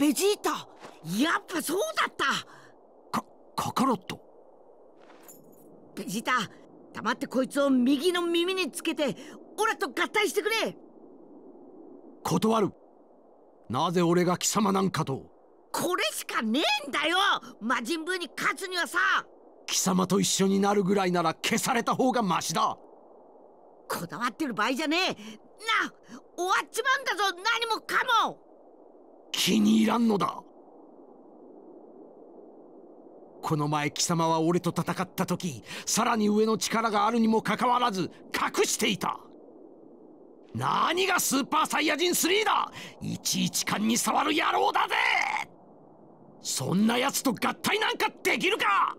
ベジータ、やっぱそうだった。 カカロット。 ベジータ、黙ってこいつを右の耳につけてオラと合体してくれ。 断る。なぜ俺が貴様なんかと。 これしかねえんだよ、魔人ブーに勝つにはさ。 貴様と一緒になるぐらいなら消された方がマシだ。 こだわってる場合じゃねえ。な、終わっちまうんだぞ、何もかも。 気に入らんのだ。この前貴様は俺と戦った時、さらに上の力があるにもかかわらず隠していた。何がスーパーサイヤ人3だ。いちいち勘に触る野郎だぜ。そんな奴と合体なんかできるか。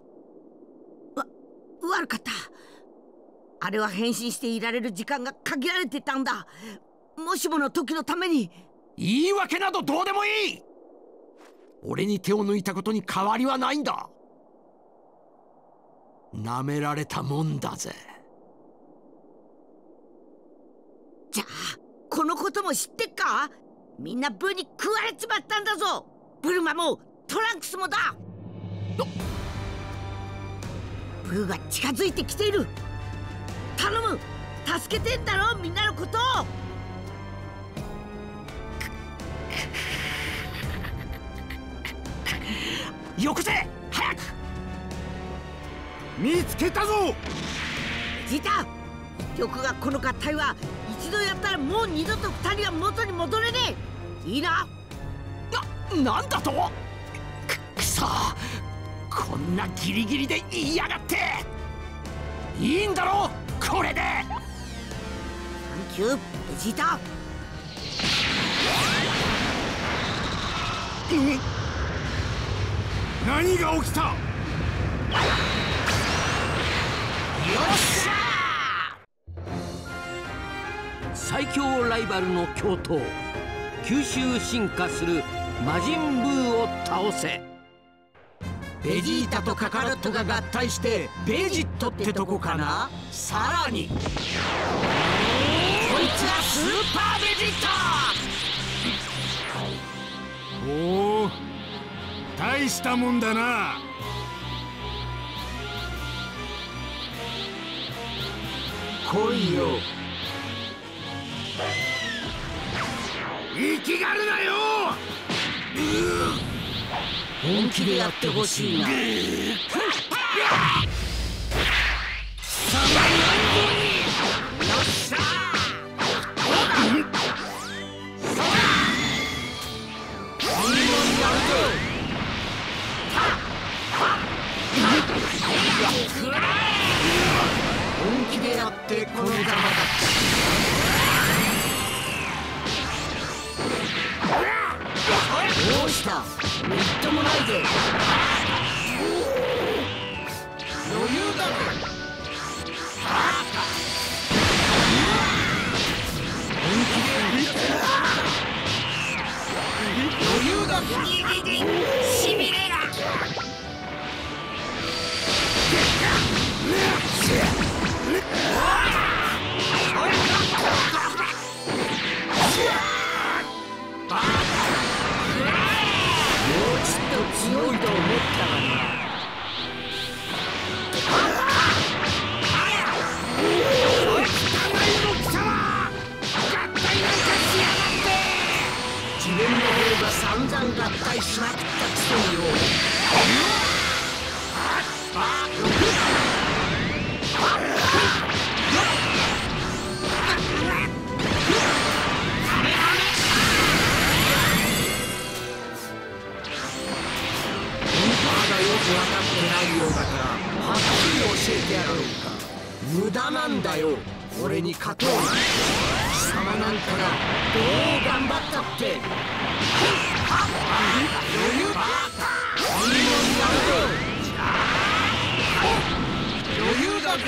悪かった。あれは変身していられる時間が限られてたんだ。もしもの時のために。 言い訳などどうでもいい。俺に手を抜いたことに変わりはないんだ。なめられたもんだぜ。 じゃあこのことも知ってっか。みんなブーに食われちまったんだぞ。ブルマもトランクスもだ。ブーが近づいてきている。頼む、助けてんだろ、みんなのことを。よこせ、早く。 見つけたぞ。 ベジータ、言っておくがこの合体は一度やったらもう二度と二人は元に戻れねえ。いいな。 なんだと。くそ、こんなギリギリで言いやがって。いいんだろこれで。 サンキューベジータ。 何が起きた。よっしゃー。 最強ライバルの共闘、吸収進化する魔人ブーを倒せ。 ベジータとカカロットが合体してベジットってとこかな。さらにこいつはスーパーベジット。 おお、大したもんだな。 来いよ。 生きがるなよ。 本気でやってほしいな。本気でやってこのざまだった。どうした、みっともないぜ。余裕だろ。本気でやって余裕だぞ。しびれが。強いと思ったらな。自分の方が散々合体しまくったくせによ。分かってないようだからはっきり教えてやろうか。無駄なんだよ、俺に勝とう。貴様なんかがどう頑張ったって余裕だ。余裕だぜ。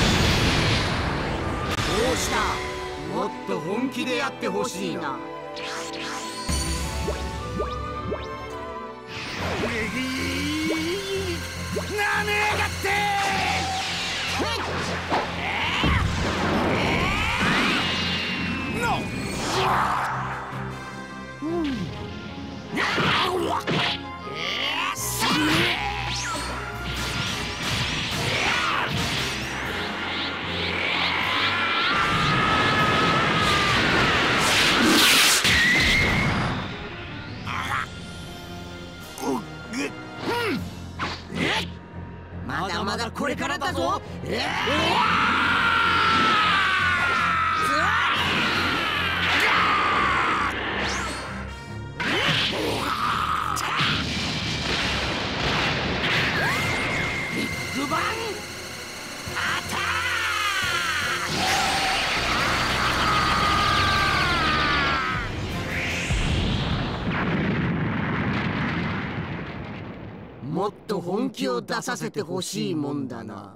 もっと本気でやってほしいな。 なめやがって。 まだまだこれからだぞ。ビッグバンアタック。もっと本気を出させてほしいもんだな。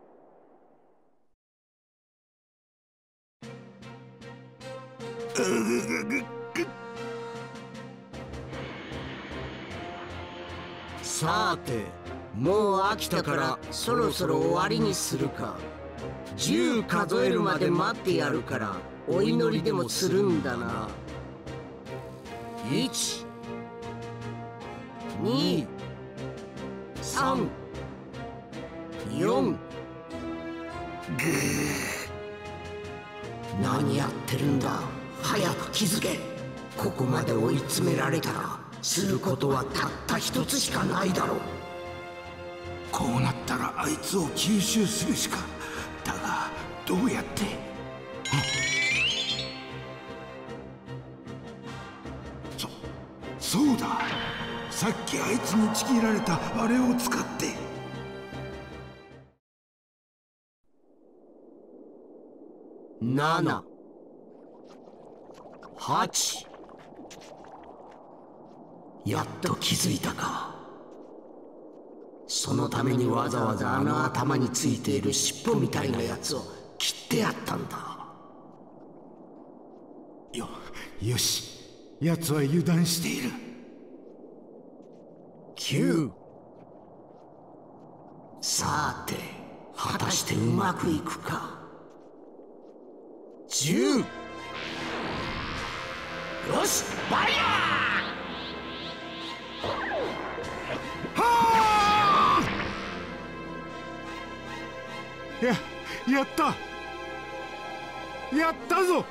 さて、もう飽きたからそろそろ終わりにするか。10数えるまで待ってやるからお祈りでもするんだな。1、2、3、4。何やってるんだ。早く気づけ。ここまで追い詰められたらすることはたった一つしかないだろう。 こうなったらあいつを吸収するしか。だがどうやって。そうだ。さっきあいつにちぎられたあれを使って。 7、8。やっと気づいたか。そのためにわざわざあの頭についている尻尾みたいなやつを切ってやったんだ。 よし、奴は油断している。 9。さて、果たしてうまくいくか。10。よし、ファイヤー。やったぞ。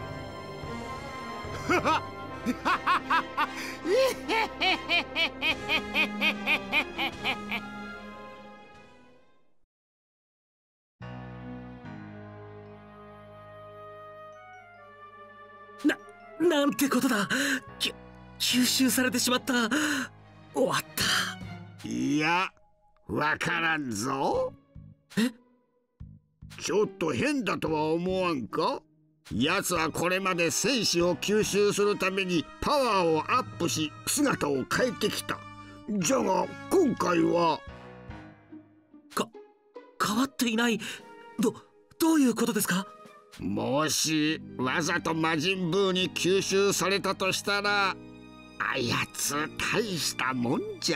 なんてことだ。吸収されてしまった。終わった。 いや、わからんぞ。ちょっと変だとは思わんか。奴はこれまで戦士を吸収するためにパワーをアップし姿を変えてきた。じゃが今回は変わっていない。どういうことですか。 もしわざと魔人ブーに吸収されたとしたら、あやつ大したもんじゃ。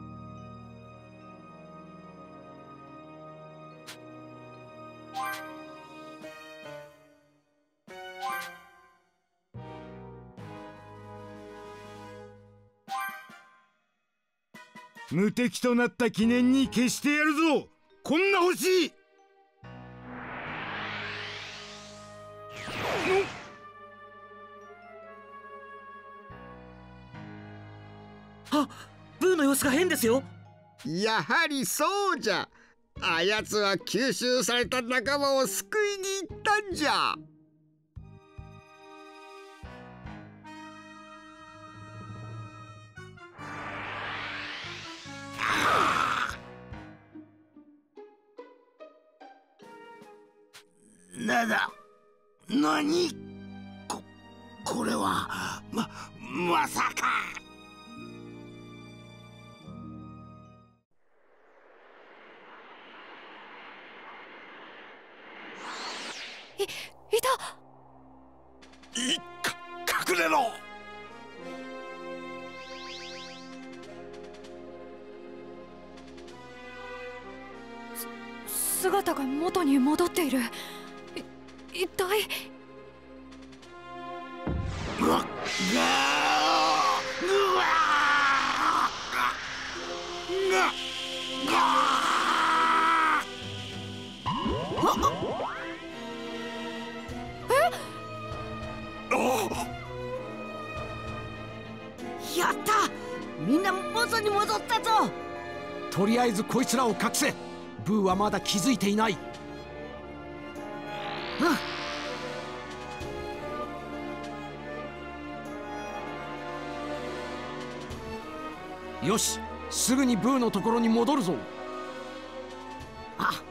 無敵となった記念に消してやるぞ。こんな星。 ブーの様子が変ですよ。 やはりそうじゃ。あやつは吸収された仲間を救いに行ったんじゃ。 何？これはまさか。 いた。 隠れろ。 姿が元に戻っている。一体。 うわっやった、みんな元に戻ったぞ。 とりあえずこいつらを隠せ。ブーはまだ気づいていない。よし、すぐにブーのところに戻るぞ。 あ、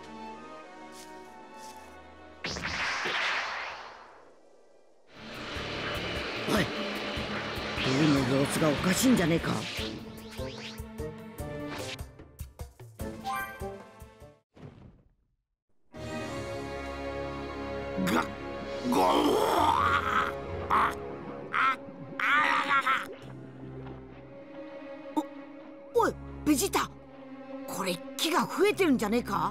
おい、ブーの様子がおかしいんじゃねえか。おい、ベジータ、これ木が増えてるんじゃねえか。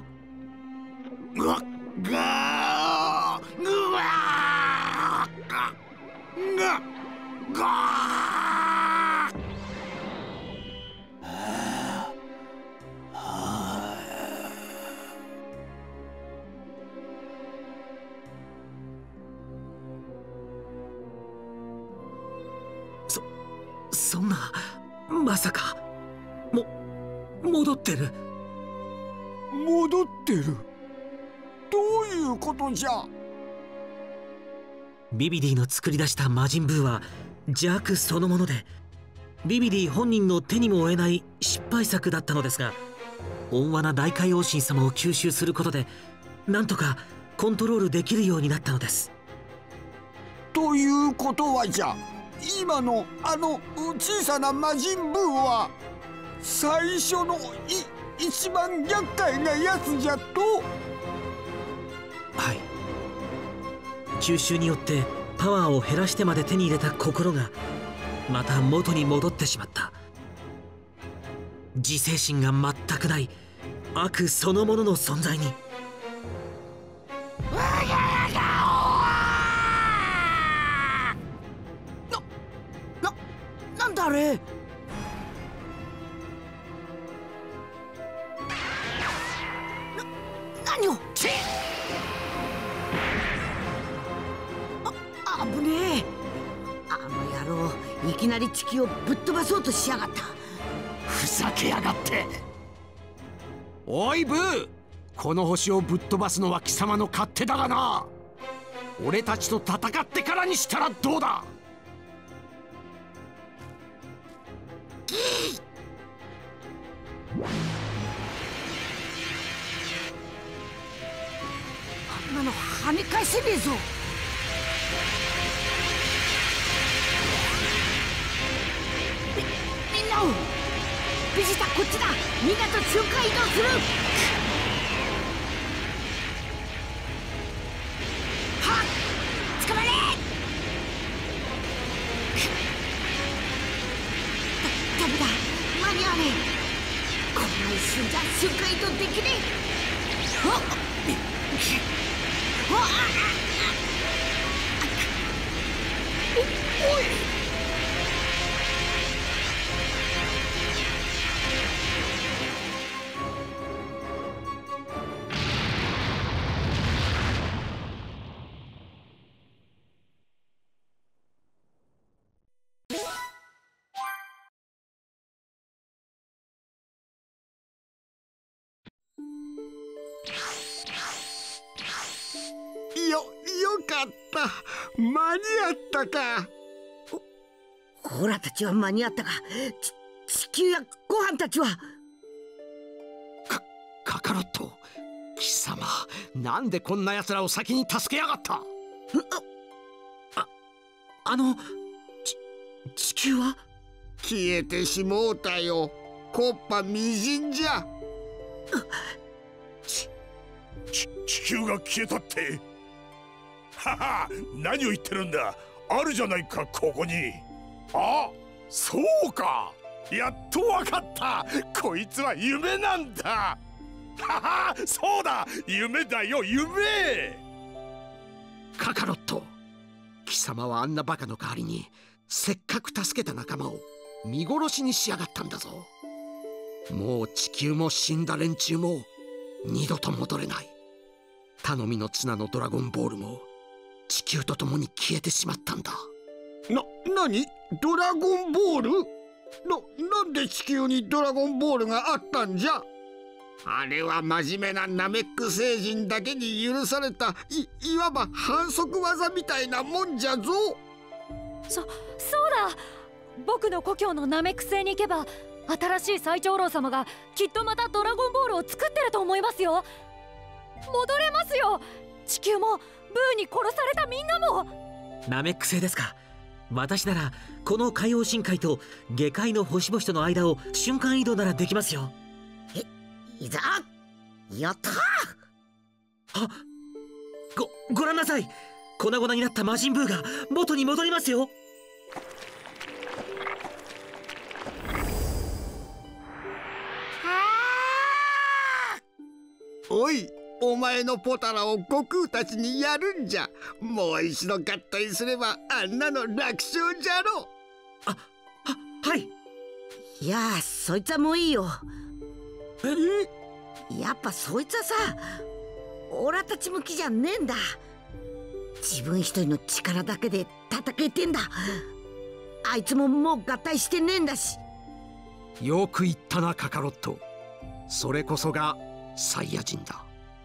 そんな、まさか戻ってる。 戻ってる。どういうことじゃ。 ビビディの作り出した魔人ブーは邪悪そのもので、ビビディ本人の手にも負えない失敗作だったのですが、温和な大海王神様を吸収することでなんとかコントロールできるようになったのです。 ということはじゃ、今の小さな魔人ブーは最初の一番厄介なやつじゃと。 はい。吸収によってパワーを減らしてまで手に入れた心がまた元に戻ってしまった。自制心が全くない悪そのものの存在に。 なんだあれ。何を。危ねえ。あの野郎、いきなり地球をぶっ飛ばそうとしやがった。 ふざけやがって。おいブー、この星をぶっ飛ばすのは貴様の勝手だがな。俺たちと戦ってからにしたらどうだ。 あんなの跳ね返せねえぞ。みんなを。ベジータこっちだ。みんなと瞬間移動する。はっ、捕まれ。ダメだ、間に合わねえ。こんな一瞬じゃ瞬間移動できねえ。おい。 よかった。間に合ったか。 オラたちは間に合ったが、地球やご飯たちは。 カカロット、貴様なんでこんな奴らを先に助けやがった。 地球は消えてしもうたよ。木っ端みじんじゃ。 地球が消えたって。はは、何を言ってるんだ。あるじゃないか、ここに。あ、そうか。やっとわかった。こいつは夢なんだ。 はは、そうだ、夢だよ夢。 カカロット、貴様はあんなバカの代わりにせっかく助けた仲間を見殺しにしやがったんだぞ。もう地球も死んだ連中も二度と戻れない。頼みの綱のドラゴンボールも地球と共に消えてしまったんだ。 何？ドラゴンボール？なんで地球にドラゴンボールがあったんじゃ？あれは真面目なナメック星人だけに許されたいわば反則技みたいなもんじゃぞ。 そうだ、僕の故郷のナメック星に行けば新しい最長老様がきっとまたドラゴンボールを作ってると思いますよ。戻れますよ。地球もブーに殺されたみんなも。 ナメック星ですか。私ならこの海洋深海と下界の星々との間を瞬間移動ならできますよ。 いざやった。 ご覧なさい。粉々になった魔人ブーが元に戻りますよ。 おい、お前のポタラを悟空たちにやるんじゃ。もう一度合体すればあんなの楽勝じゃろ。 はい。 いやー、そいつはもういいよ。やっぱそいつはさ、オラたち向きじゃねえんだ。自分一人の力だけで戦えてんだ。あいつももう合体してねえんだし。 よく言ったなカカロット。それこそがサイヤ人だ。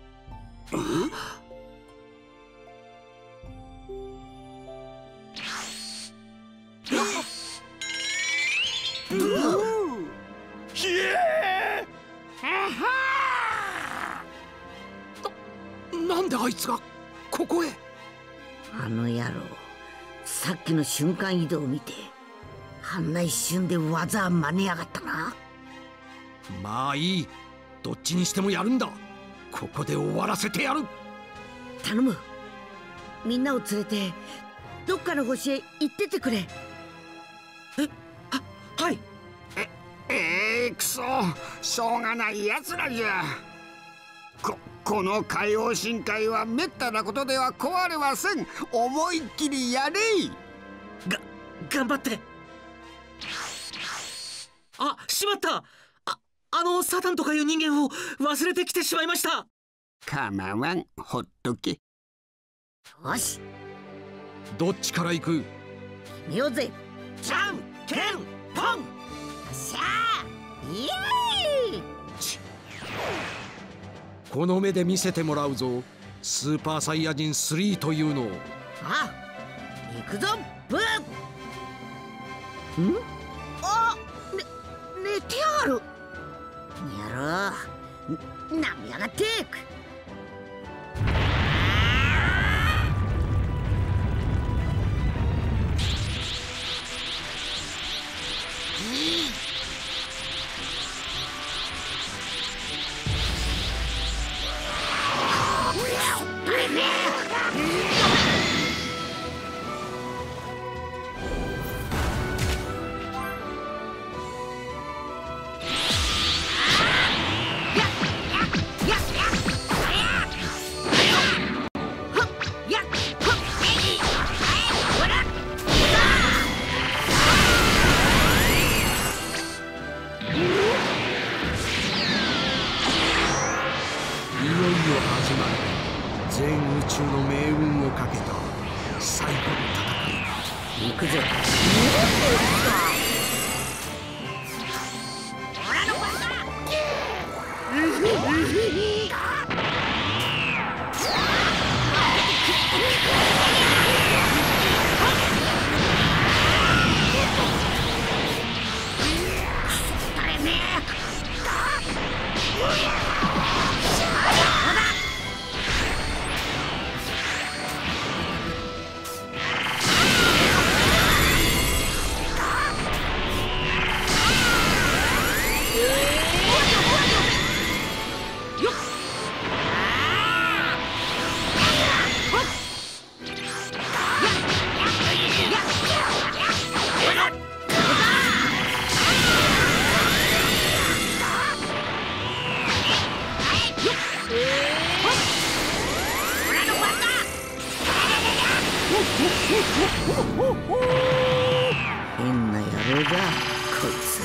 なんであいつがここへ。 あの野郎、さっきの瞬間移動を見てあんな一瞬で技真似やがったな。 まあいい、どっちにしてもやるんだ。ここで終わらせてやる。 頼む。みんなを連れてどっかの星へ行っててくれ。 はい。 くそ、しょうがないやつらじゃ。この海洋深海はめったなことでは壊れません。思いっきりやれい。 頑張って。しまった。あのサタンとかいう人間を忘れてきてしまいました。 構わん、ほっとけ。 よし、 どっちから行く？ 決めようぜ。じゃんけんぽん。よっしゃー、イエーイ。 この目で見せてもらうぞ、スーパーサイヤ人3というのを。 行くぞブー。寝てやがる。やろう、なみやがってく。 全宇宙の命運をかけた最後の戦い。 行くぜ。 変な野郎だこいつ。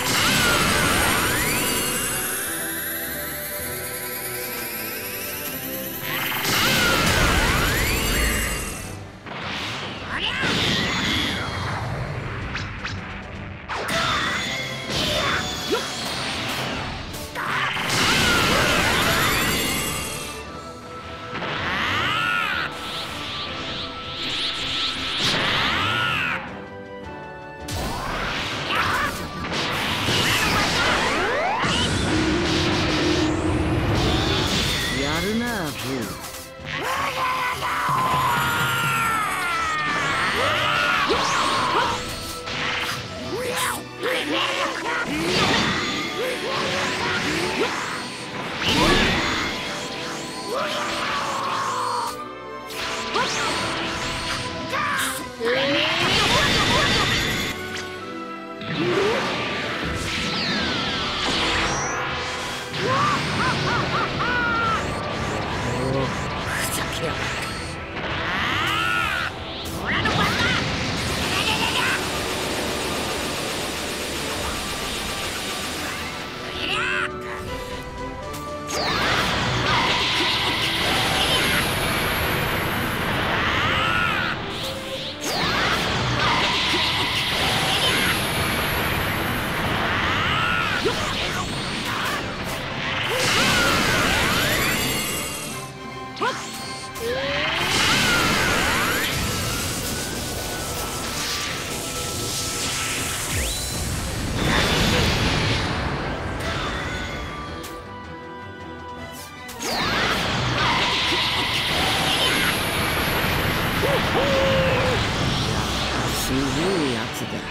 すげえやつだ。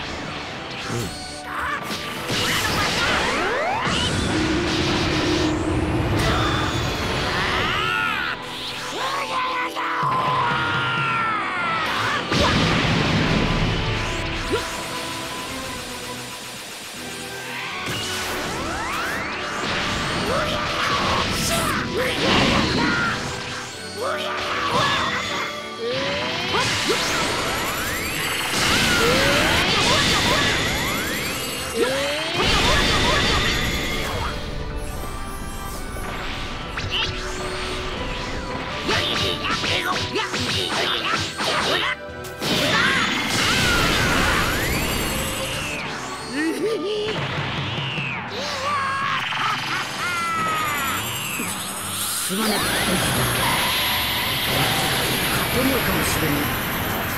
すまなかった。勝てねえかもしれない。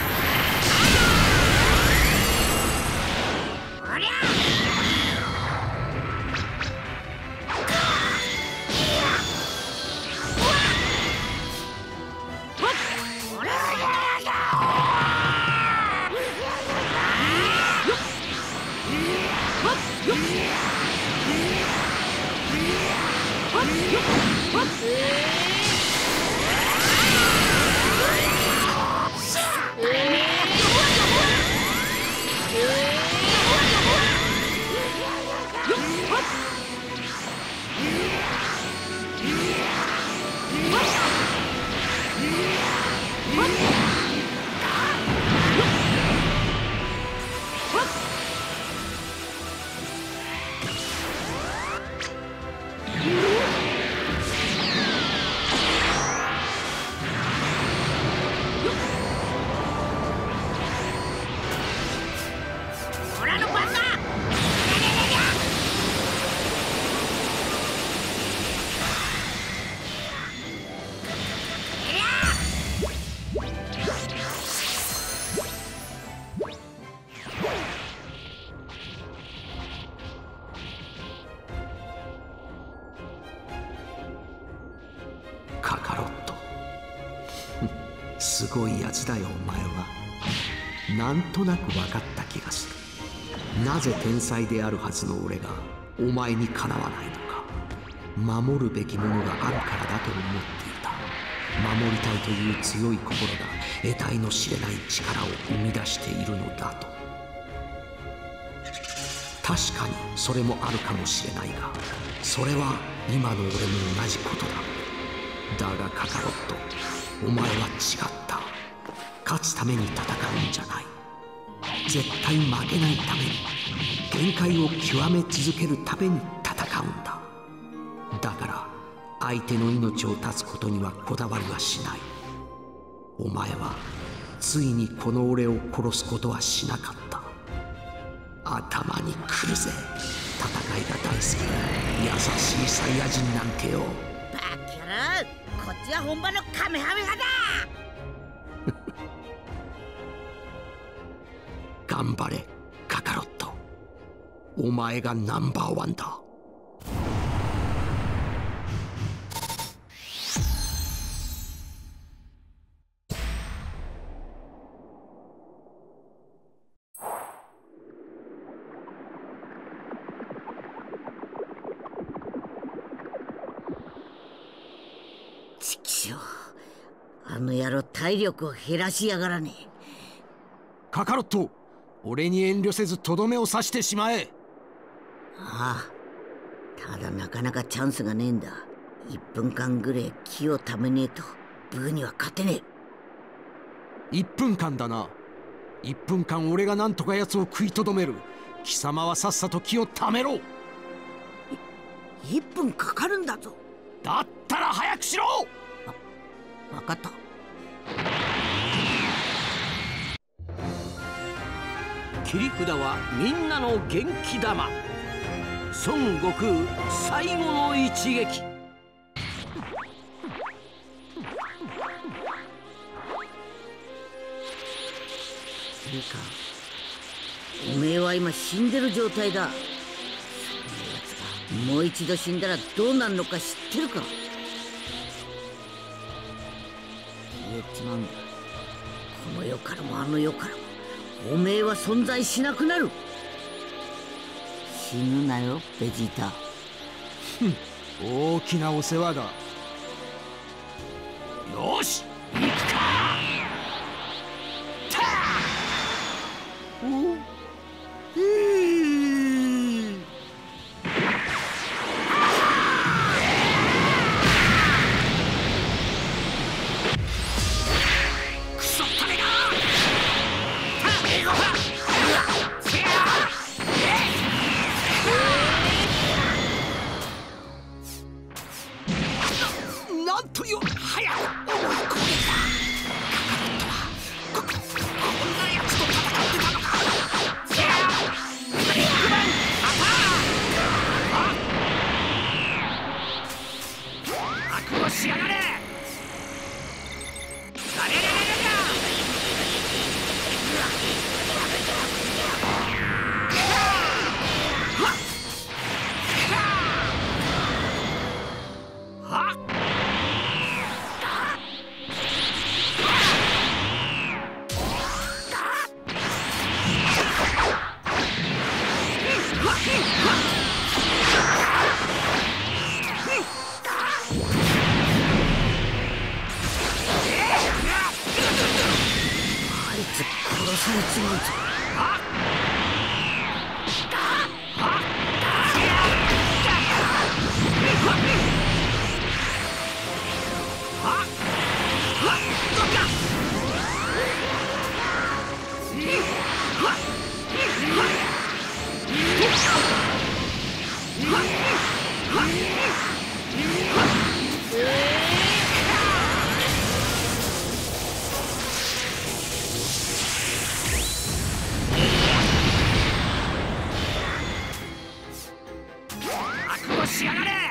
カカロットすごいやつだよお前は。なんとなく分かった気がする。なぜ天才であるはずの俺がお前にかなわないのか。守るべきものがあるからだと思っていた。守りたいという強い心が得体の知れない力を生み出しているのだと。確かにそれもあるかもしれないが、それは今の俺も同じことだ。だがカカロット、お前は違った。 勝つために戦うんじゃない。絶対負けないために、限界を極め続けるために戦うんだ。だから相手の命を絶つことにはこだわりはしない。お前はついにこの俺を殺すことはしなかった。頭にくるぜ。戦いが大好きな優しいサイヤ人なんてよ。 バカ野郎、こっちは本場のカメハメハだ。 頑張れカカロット、お前がナンバーワンだ。 ちきしょう、あの野郎体力を減らしやがらねえ。 カカロット、俺に遠慮せずとどめを刺してしまえ。 ああ、ただなかなかチャンスがねえんだ。1分間ぐらい気をためねえとブーには勝てねえ。1分間だな。1分間俺がなんとか奴を食いとどめる。貴様はさっさと気をためろ。 1分かかるんだぞ。 だったら早くしろ。 分かった。 切り札はみんなの元気玉。孫悟空最後の一撃。いいか、 おめえは今死んでる状態だ。そんなやつがもう一度死んだらどうなるのか知ってるか。消えちまうんだ。この世からもあの世からもおめえは存在しなくなる。死ぬなよベジータ。 大きなお世話だ。よし行くか。なんという早く思い込んだ。カカロットはこんなやつと戦ってたのか。ビッグバンアタック。覚悟しやがれ。 殺されちまうぞ。しやがれ。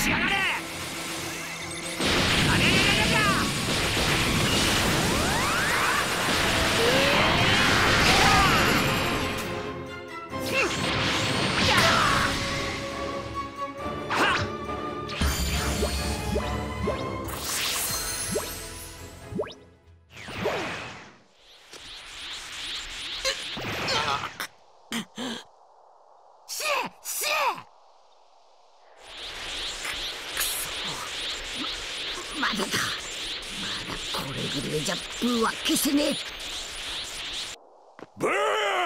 しやがれ。 まだだ。まだこれぐらいじゃブーは消せねえ。 ブー！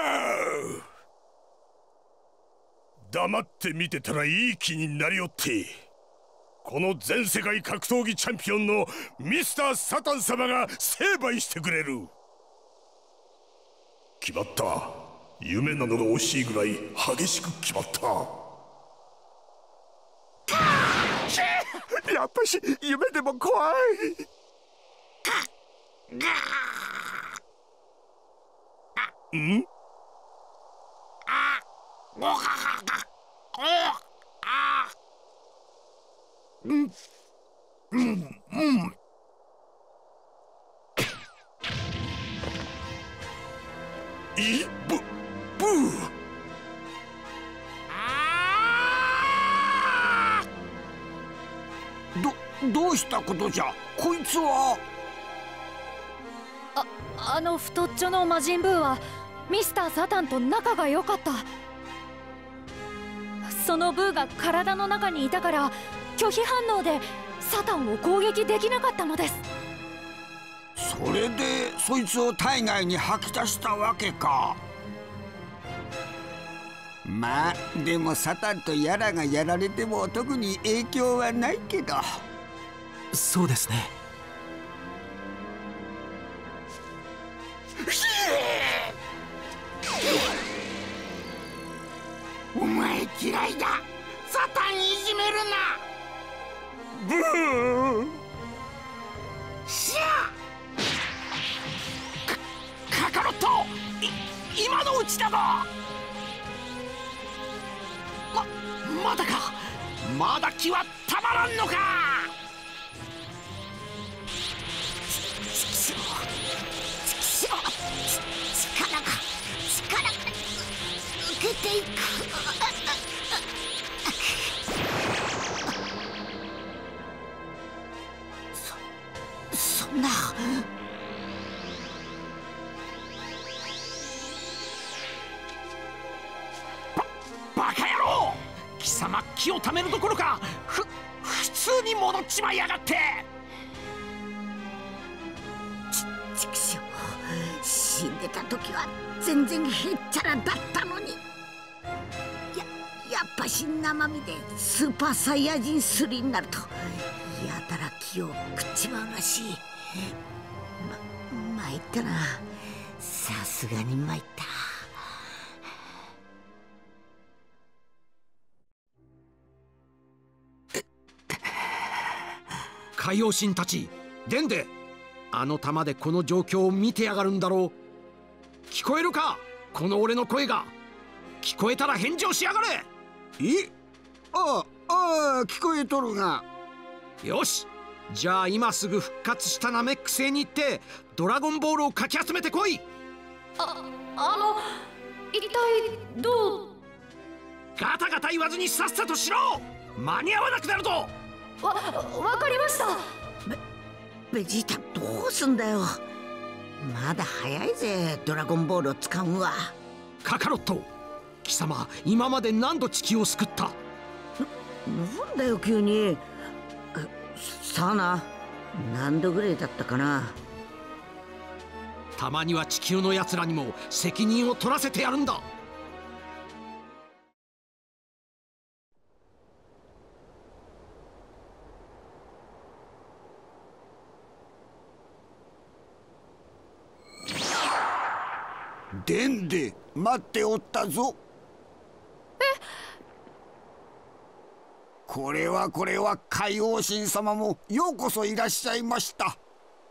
黙って見てたらいい気になりおって、この全世界格闘技チャンピオンのミスター・サタン様が成敗してくれる。決まった。夢なのが惜しいぐらい激しく決まった。 やっぱし夢でも怖い。 ん？ブー！ どうしたことじゃ。こいつはあの太っちょの魔人ブーはミスター・サタンと仲が良かった。そのブーが体の中にいたから拒否反応でサタンを攻撃できなかったのです。 それでそいつを体外に吐き出したわけか。まあでもサタンとやらがやられても特に影響はないけど。 そうですね。 お前嫌いだ。サタンいじめるな。 ブー！ しゃカカロット、今のうちだぞ。まだか。まだ気はたまらんのか。 力が抜けていく。そんな。 バカ野郎！貴様気をためるどころか普通に戻っちまいやがって。 ちくしょう、死んでた時は全然へっちゃらだったのに。やっぱし生身でスーパーサイヤ人3になるとやたら気を食っちまうらしい。参ったな。さすがに参った。 海王神たち、デンデ、あの弾でこの状況を見てやがるんだろう。聞こえるか、この俺の声が。聞こえたら返事をしやがれ。 ああ、聞こえとるが。 よし、じゃあ今すぐ復活したナメック星に行ってドラゴンボールをかき集めてこい。 一体どう。 ガタガタ言わずにさっさとしろ。間に合わなくなるぞ。 わかりました。 ベジータどうすんだよ。まだ早いぜ、ドラゴンボールを使うんは。 カカロット、貴様今まで何度地球を救った？ なんだよ急に。さあな、何度ぐらいだったかな。 たまには地球のやつらにも責任を取らせてやるんだ。 デンデ、待っておったぞ。これは海王神様もようこそいらっしゃいました。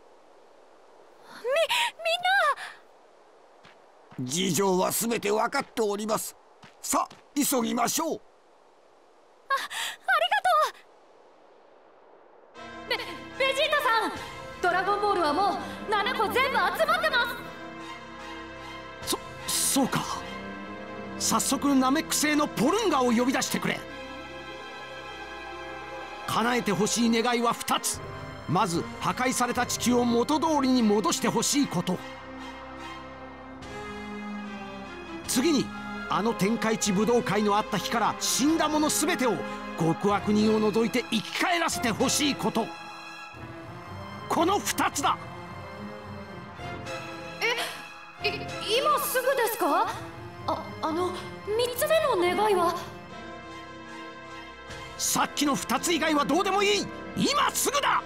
みんな事情はすべて分かっております。さあ急ぎましょう。 ありがとう。 親子全部集まってます。 そうか。早速ナメック星のポルンガを呼び出してくれ。叶えてほしい願いは2つ。まず破壊された地球を元通りに戻してほしいこと。次にあの天下一武道会のあった日から死んだ者全てを極悪人を除いて生き返らせてほしいこと。この2つだ。 今すぐですか？あの3つでの願いは？ さっきの2つ以外はどうでもいい。今すぐだ。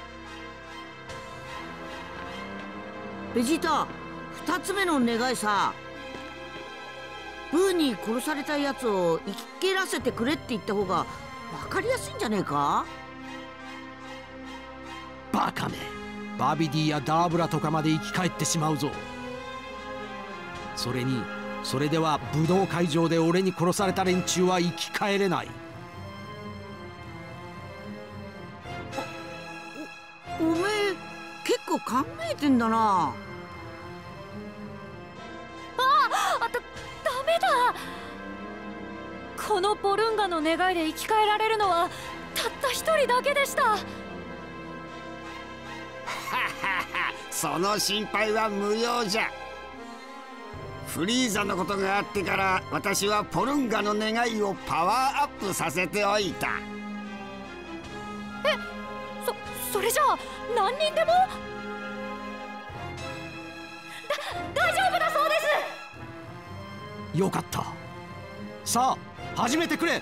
ベジータ、2つ目の願いさ、ブーに殺されたやつを生き返らせてくれって言った方が分かりやすいんじゃねえか？ バカめ、バビディやダーブラとかまで生き返ってしまうぞ。それにそれでは武道会場で俺に殺された連中は生き返れない。 おめえ結構考えてんだな。 ダメだ。このポルンガの願いで生き返られるのはたった一人だけでした。 その心配は無用じゃ。フリーザのことがあってから私はポルンガの願いをパワーアップさせておいた。 それじゃあ何人でも大丈夫だそうです。 よかった。さあ始めてくれ。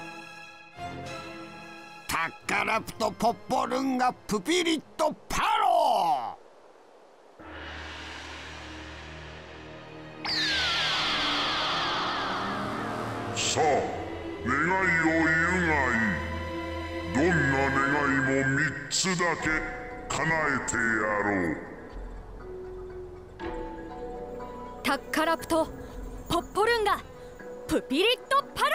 タッカラプトポッポルンガプピリットパロー。 さあ願いを言うがいい。どんな願いも3つだけ叶えてやろう。 タッカラプトポッポルンガプピリットパロ。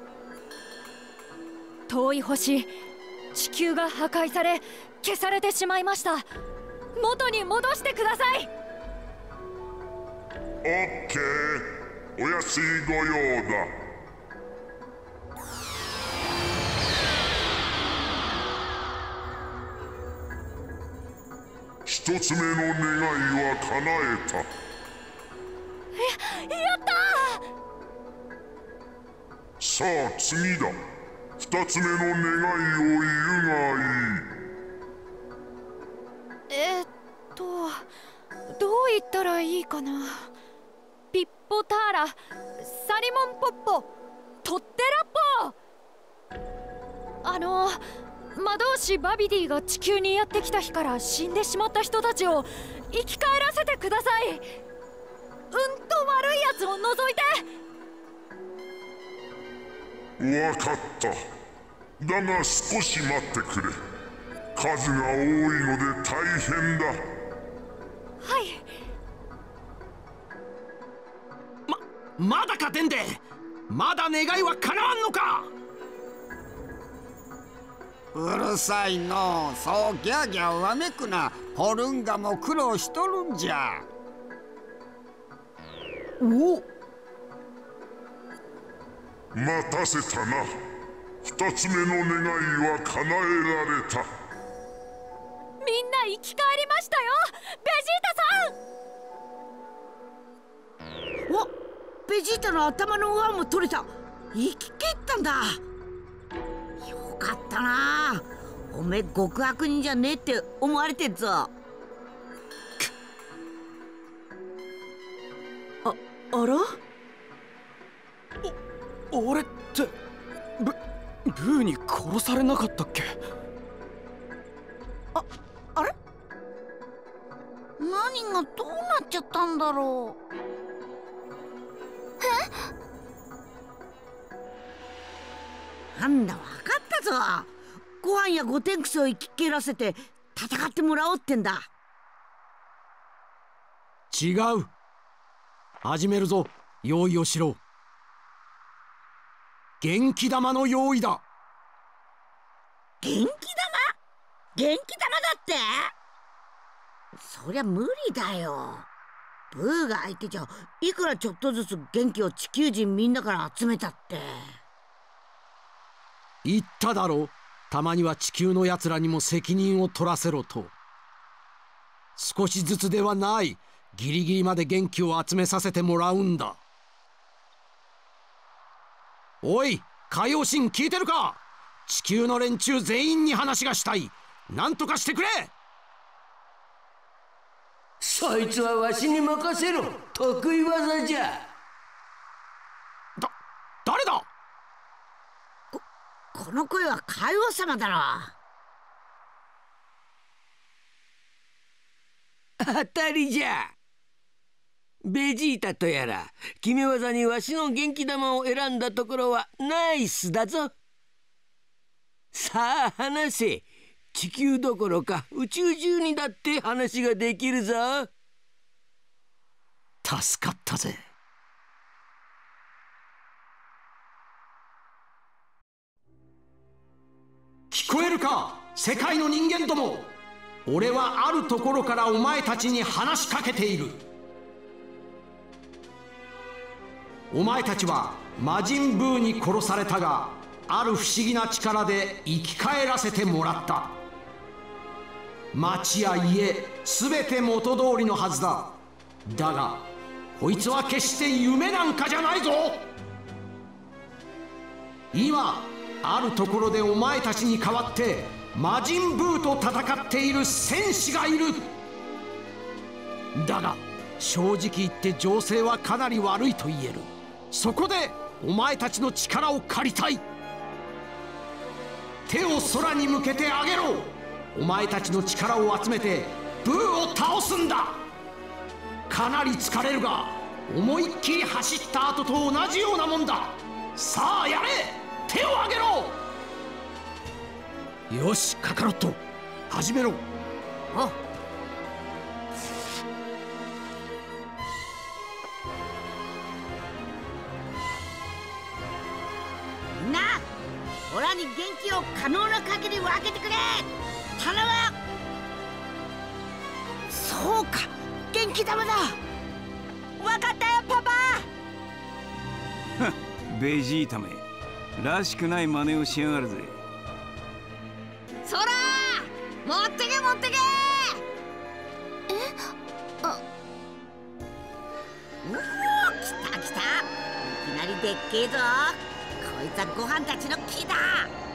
遠い星地球が破壊され消されてしまいました。元に戻してください。 オッケー、お安いご用だ。1つ目の願いは叶えた。 やったー。 さあ次だ。2つ目の願いを言うがいい。 どう言ったらいいかな。ピッポターラサリモンポッポトッテラポー。魔導士バビディが地球にやってきた日から死んでしまった人たちを生き返らせてください。悪いやつを除いて。 わかった。だが少し待ってくれ。数が多いので大変だ。 はい。 まだかデンデ。まだ願いは叶わんのか。 うるさいのう。そうギャーギャーわめくな。ポルンガも苦労しとるんじゃ。 お、 待たせたな。2つ目の願いは叶えられた。 みんな生き返りましたよ、ベジータさん。 お、ベジータの頭の上も取れた。生き切ったんだ。よかったな。おめえ極悪人じゃねえって思われてんぞ。あら？ 俺ってブーに殺されなかったっけ？ あれ？何がどうなっちゃったんだろう。なんだ、分かったぞ。ご飯やゴテンクスを生き返らせて戦ってもらおうってんだ。 違う。始めるぞ。用意をしろ。元気玉の用意だ。 元気玉だって？ そりゃ無理だよ。ブーが相手じゃいくらちょっとずつ元気を地球人みんなから集めたって。 言っただろ、たまには地球のやつらにも責任を取らせろと。少しずつではない、ギリギリまで元気を集めさせてもらうんだ。おい、海王神聞いてるか？地球の連中全員に話がしたい。なんとかしてくれ。 そいつはわしに任せろ。得意技じゃ。 誰だ？ この声は海王様だろ。 当たりじゃ。ベジータとやら決め技にわしの元気玉を選んだところはナイスだぞ。さあ話せ。地球どころか宇宙中にだって話ができるぞ。 助かったぜ。聞こえるか、世界の人間ども。俺はあるところからお前たちに話しかけている。お前たちは魔人ブーに殺されたが、ある不思議な力で生き返らせてもらった。町や家すべて元通りのはずだ。だがこいつは決して夢なんかじゃないぞ。今あるところでお前たちに代わって魔人ブーと戦っている戦士がいる。だが正直言って情勢はかなり悪いと言える。そこでお前たちの力を借りたい。手を空に向けてあげろ。お前たちの力を集めてブーを倒すんだ。かなり疲れるが思いっきり走った後と同じようなもんだ。さあやれ、手をあげろ。よしカカロット、始めろ。 おみんな、オラに元気を可能な限り分けてくれ。頼む。そうか、元気玉だ。分かったよパパ。 ベジータめ、らしくない真似をしやがるぜ。 そら持ってけ持ってけ。おお、来た来た。いきなりでっけえぞ。こいつはご飯たちの木だ。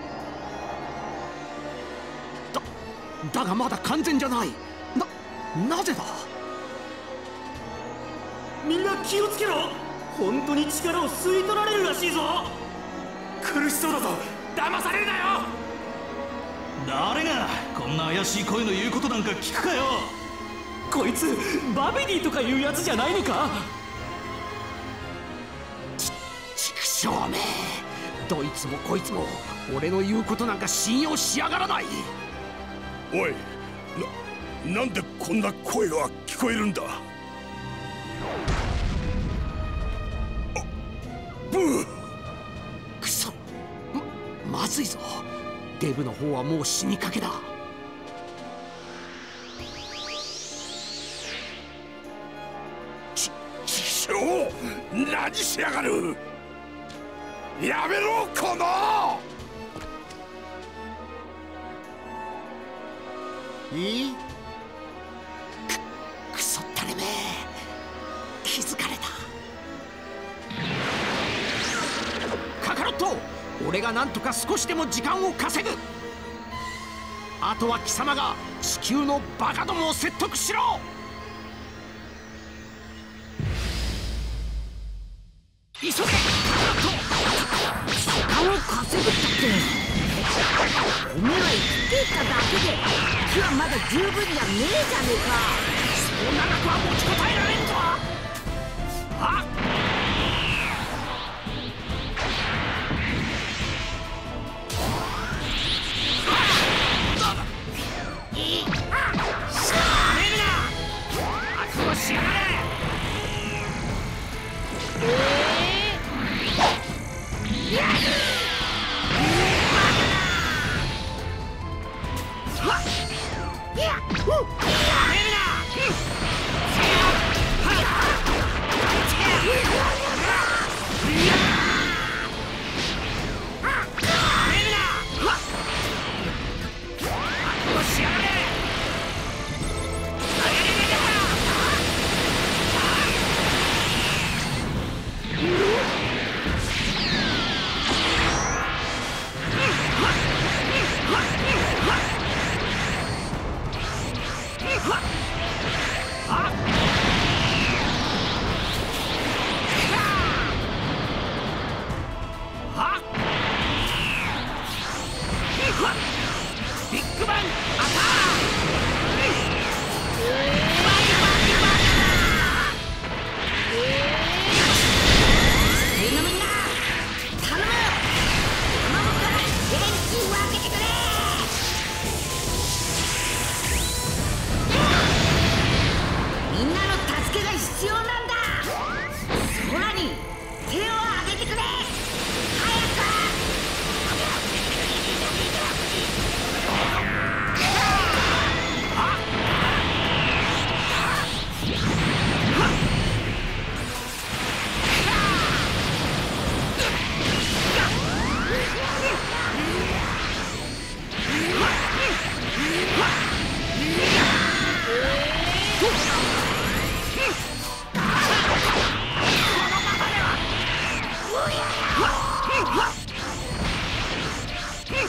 だがまだ完全じゃない。なぜだ。 みんな気をつけろ。本当に力を吸い取られるらしいぞ。苦しそうだぞ。騙されるなよ。誰がこんな怪しい声の言うことなんか聞くかよ。こいつバビディとかいうやつじゃないのか。 ちくしょうめ、どいつもこいつも俺の言うことなんか信用しやがらない。 おい、なんでこんな声が聞こえるんだ。ブー。 くそ、まずいぞ。デブの方はもう死にかけだ。 ちくしょう、何しやがる。やめろこの。 くそったれめ、気づかれた。カカロット、俺がなんとか少しでも時間を稼ぐ。あとは貴様が地球のバカどもを説得しろ。急げカカロット。 時間を稼ぐったっておめえは生きていただけで木はまだ十分じゃねえじゃねえか。 そう長くは持ちこたえられんぞ。あっ、しやがれ。やめるな。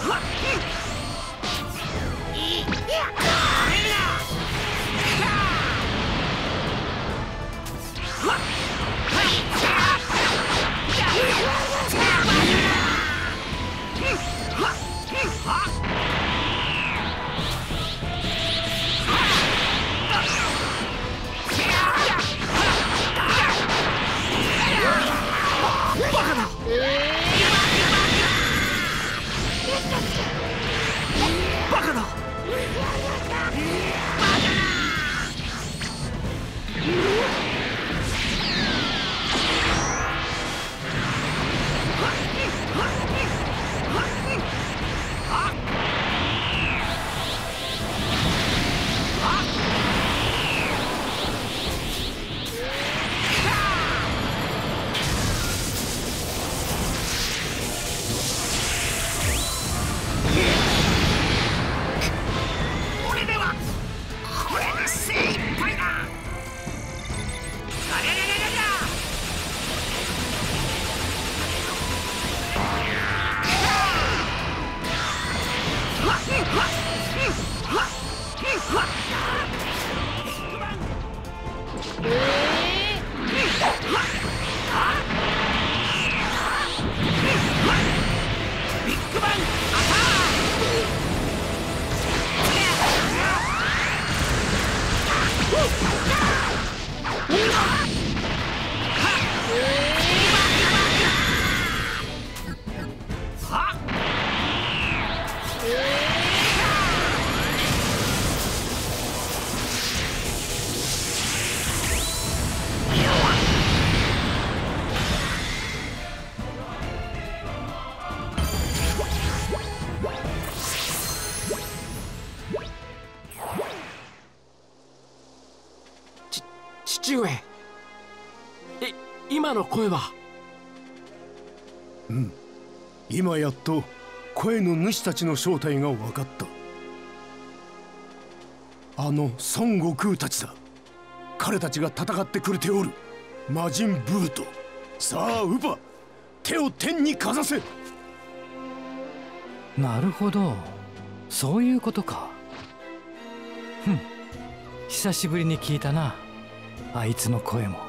父上、今の声は。 今やっと声の主たちの正体が分かった。あの孫悟空たちだ。彼たちが戦ってくれておる。魔人ブーと。さあウパ、手を天にかざせ。 なるほど、そういうことか。久しぶりに聞いたな、あいつの声も。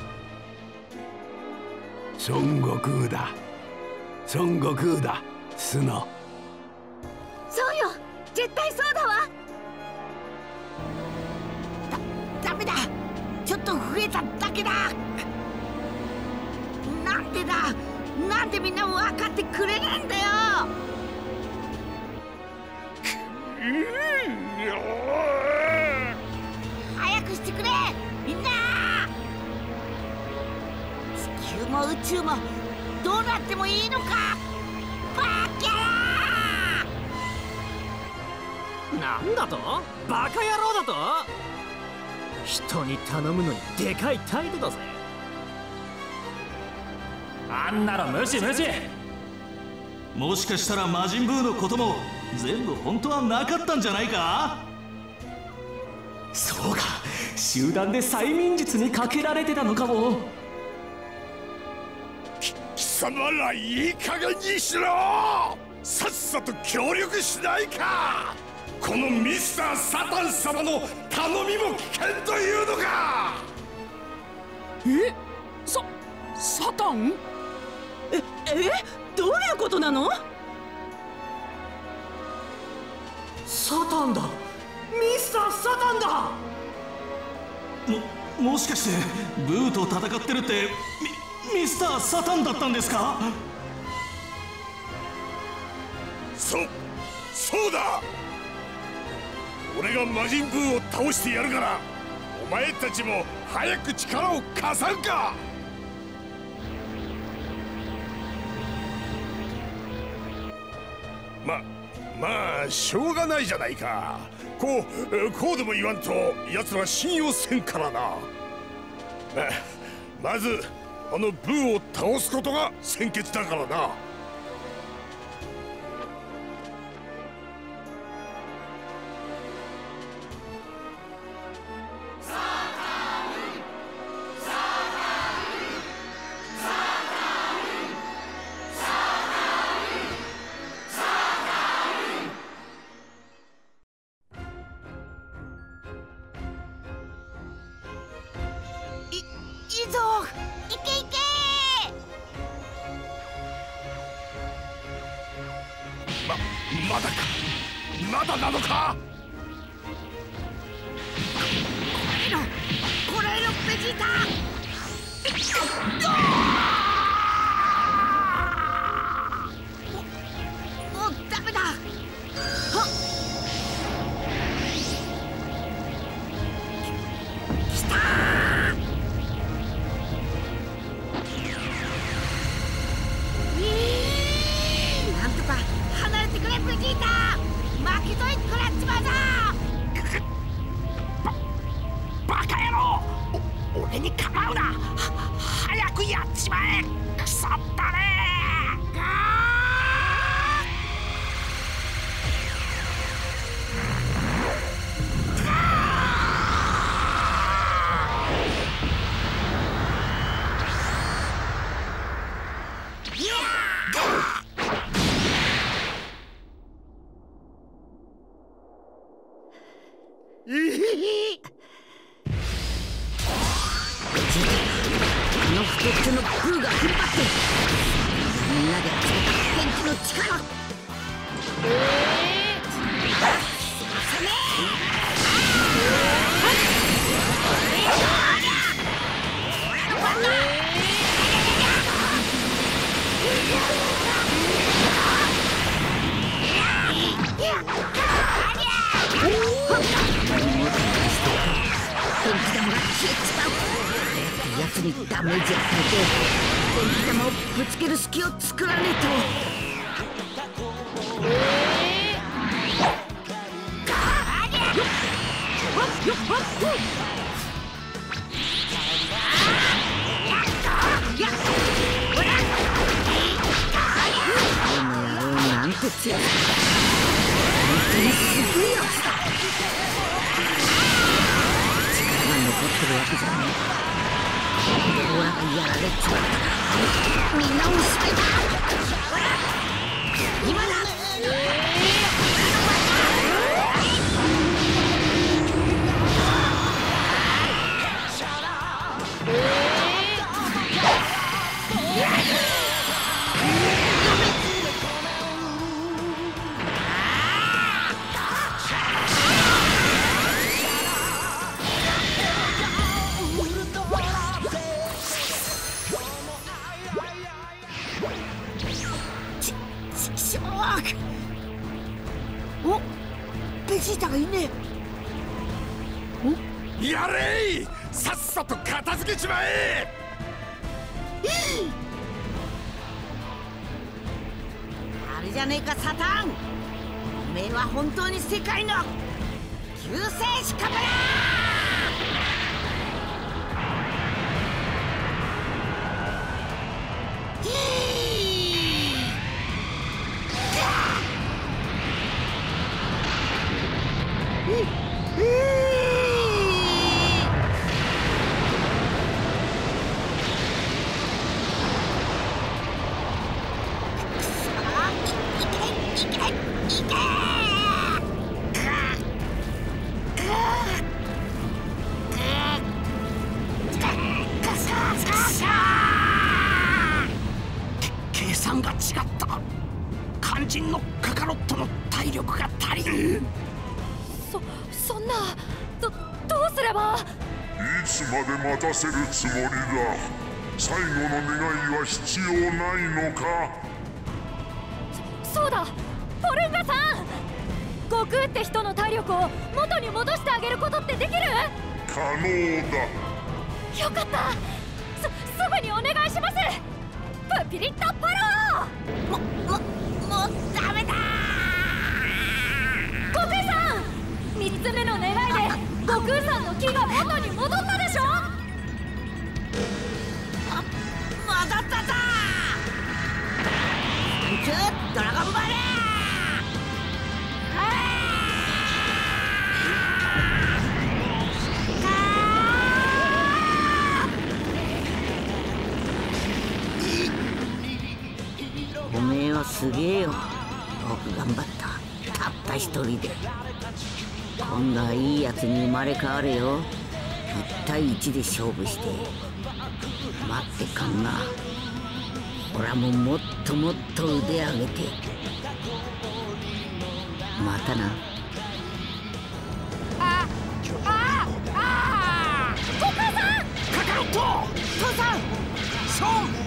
孫悟空だ、孫悟空だ、スノ。 そうよ、絶対そうだわ。ダメだ、ちょっと増えただけだ。なんでだ、なんでみんな分かってくれねえんだよ。早くしてくれみんな。地球も宇宙もどうなってもいいのか、バカ野郎。 なんだと、バカ野郎だと。人に頼むのにでかい態度だぜ。あんなの無視無視。 もしかしたら魔人ブーのことも全部本当はなかったんじゃないか。 そうか、集団で催眠術にかけられてたのかも。 貴様らいい加減にしろ。さっさと協力しないか。このミスター・サタン様の頼みも危険というのか。 サタン？ どういうことなの？ サタンだ、ミスター・サタンだ。 もしかしてブーと戦ってるってミスター・サタンだったんですか？ そうだ。俺が魔人ブーを倒してやるから、お前たちも早く力を貸さんか。まあしょうがないじゃないか。こうでも言わんと奴ら信用せんからな。まずあのブーを倒すことが先決だからな。 ぞ。いけいけ。 まだか、まだなのか。 こらえろベジータ。もうダメだ。きたー。なんとか離れてくれベジータ。巻き添え食らっちまうぞ。 バカ野郎、俺に構うな。早くやっちまえ。くそったね。 太っちょのブーが引っ張ってみんなで集めた元気の力。元気玉が消えちまう。やつにダメージを与えて電気玉をぶつける隙を作らねえと。なんて強い。本当にすごいやつだ。力が残ってるわけじゃねえ。ほらやられちまったらみんなおしまいだ。今だ。お、ベジータがいねえ。やれい、さっさと片付けちまえ。 あれじゃねえかサタン。おめえは本当に世界の救世主かもな。 計算が違った。肝心のカカロットの体力が足りん。 そんなどうすれば。 いつまで待たせるつもりだ。最後の願いは必要ないのか。 そうだ、ポルンガさん。悟空って人の体力を元に戻してあげることってできる？ 可能だ。 よかった。すぐにお願いします。プピリッとパロー。もうダメだ。悟空さん、3つ目の願いで悟空さんの木が元に戻ったでしょ。 戻ったぞ。ドラゴンバレー。おめえはすげえよ。よく頑張った。たった一人で。今度はいいやつに生まれ変わるよ。1対1で勝負して待ってかんな。俺はもっともっと腕上げてまたな。 お母さん、 カカロット、 父さん、 そう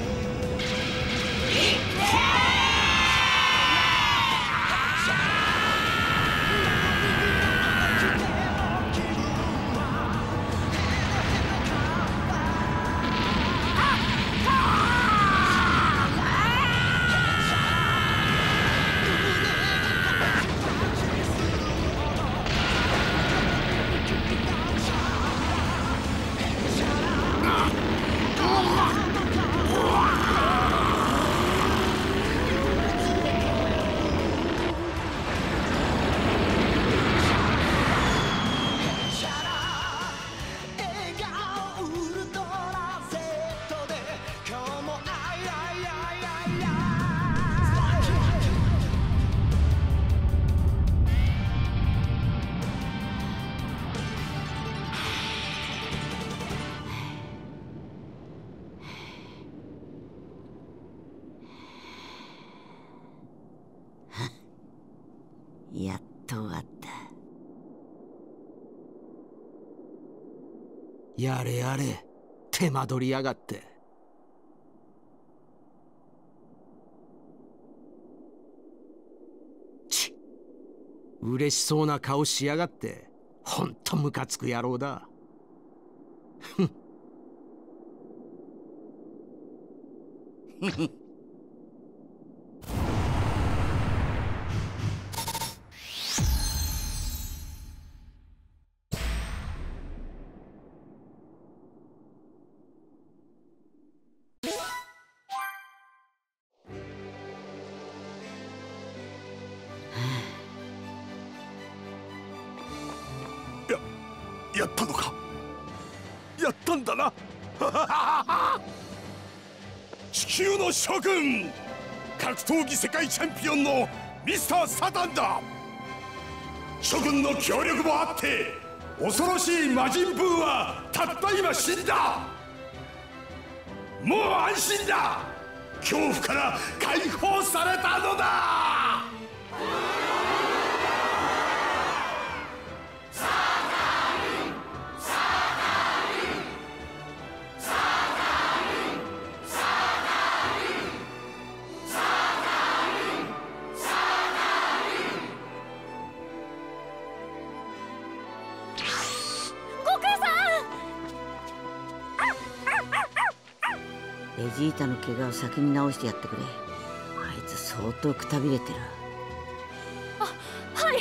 やっと終わった。 やれやれ、手間取りやがって。ちっ、嬉しそうな顔しやがって。ほんとムカつく野郎だ。ふんやったのか。やったんだな。地球の諸君、格闘技世界チャンピオンのミスター・サタンだ。諸君の協力もあって恐ろしい魔人ブーはたった今死んだ。もう安心だ。恐怖から解放されたのだ。 ベジータの怪我を先に治してやってくれ。あいつ相当くたびれてる。 はい。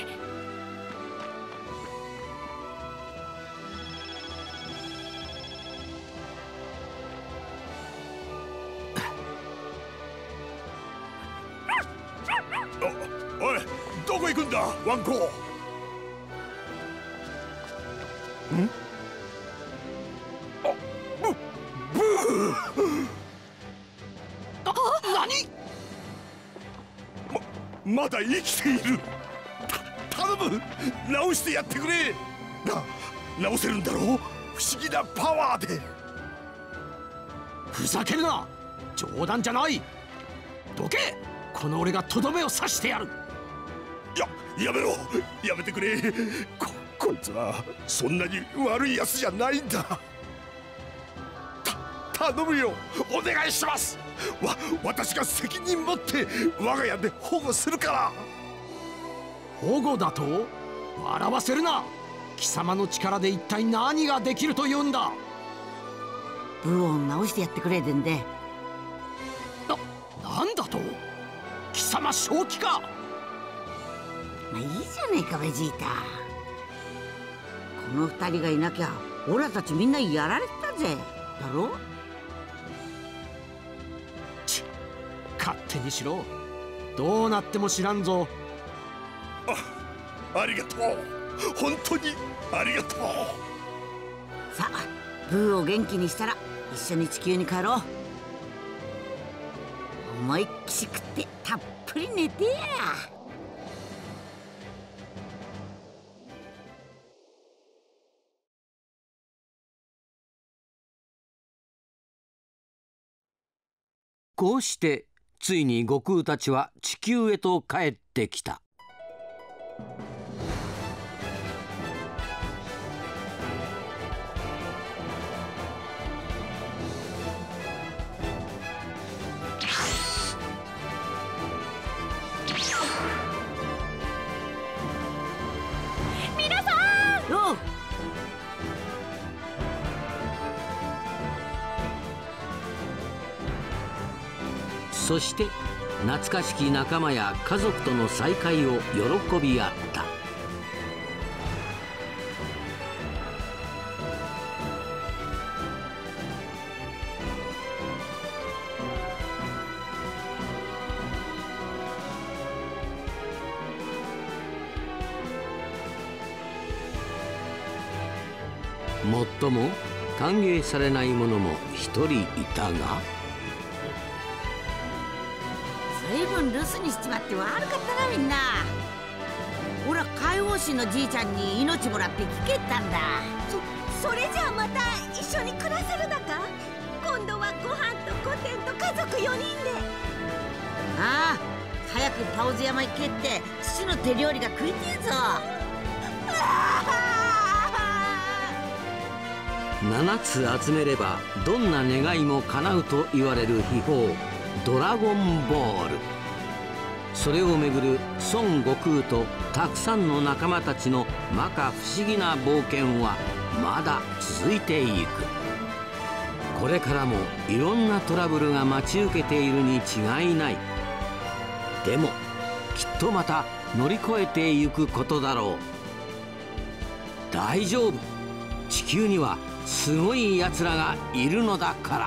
おい、どこ行くんだワンコ。ん？まだ生きている。頼む、直してやってくれ。直せるんだろう、不思議なパワーで。 ふざけるな、冗談じゃない。どけ、この俺がとどめを刺してやる。 やめろ、やめてくれ。こいつはそんなに悪いやつじゃないんだ。頼むよ、お願いします。私が責任持って我が家で保護するから。 保護だと？笑わせるな。貴様の力で一体何ができるというんだ。 ブーを直してやってくれでんで。 なんだと？貴様正気か。 まあいいじゃねえかベジータ。この二人がいなきゃオラたちみんなやられてたぜ。だろ？ 勝手にしろ。どうなっても知らんぞ。 ありがとう、本当にありがとう。 さあブーを元気にしたら一緒に地球に帰ろう。思いっきし食ってたっぷり寝てや。 こうしてついに悟空たちは地球へと帰ってきた。 皆さん、 おう、 そして懐かしき仲間や家族との再会を喜び合った。もっとも歓迎されない者も一人いたが、 随分留守にしちまって悪かったなみんな。俺は海王神のじいちゃんに命もらって聞けたんだ。 それじゃあまた一緒に暮らせるだか。今度はご飯と御殿と家族4人で。 ああ、早くパオズ山行けって父の手料理が食いてえぞ。 7つ集めればどんな願いも叶うと言われる秘宝ドラゴンボール。それをめぐる孫悟空とたくさんの仲間たちの摩訶不思議な冒険はまだ続いていく。これからもいろんなトラブルが待ち受けているに違いない。でもきっとまた乗り越えていくことだろう。大丈夫、地球にはすごいやつらがいるのだから。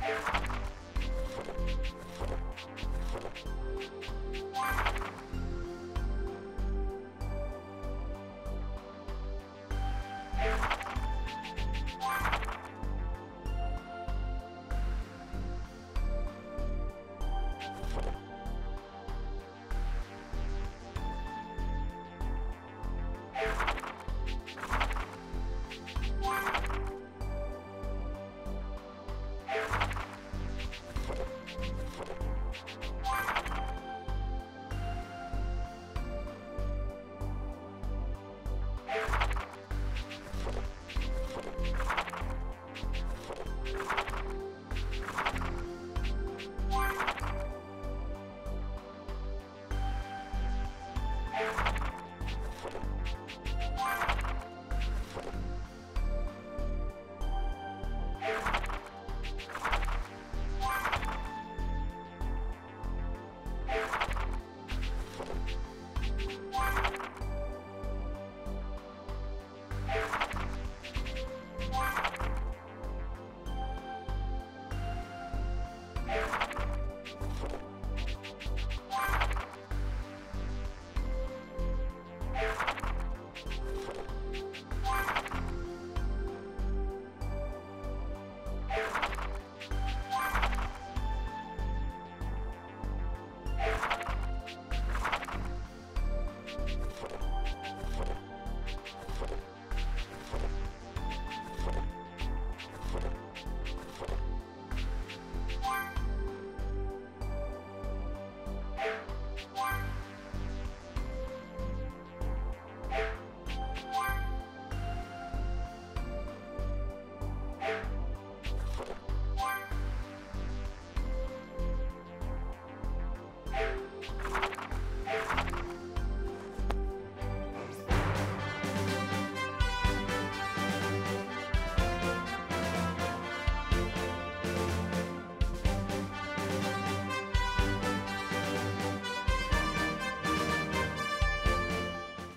う